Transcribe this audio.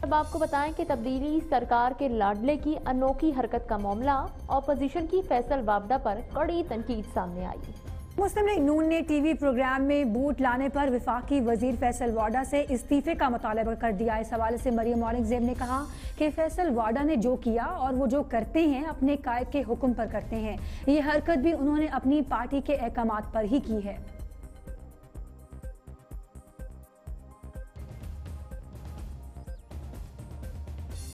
अब आपको बताएं कि तब्दीली सरकार के लाडले की अनोखी हरकत का मामला, ऑपोजिशन की फैसल वाबडा पर कड़ी तनकीद सामने आई। मुस्लिम लीग नून ने टीवी प्रोग्राम में बूट लाने पर वफाकी वजीर फैसल वाडा से इस्तीफे का मुतालबा कर दिया। इस हवाले से मरियम औरंगजेब ने कहा कि फैसल वाडा ने जो किया और वो जो करते हैं अपने कायद के हुक्म पर करते हैं। ये हरकत भी उन्होंने अपनी पार्टी के अहकामात पर ही की है।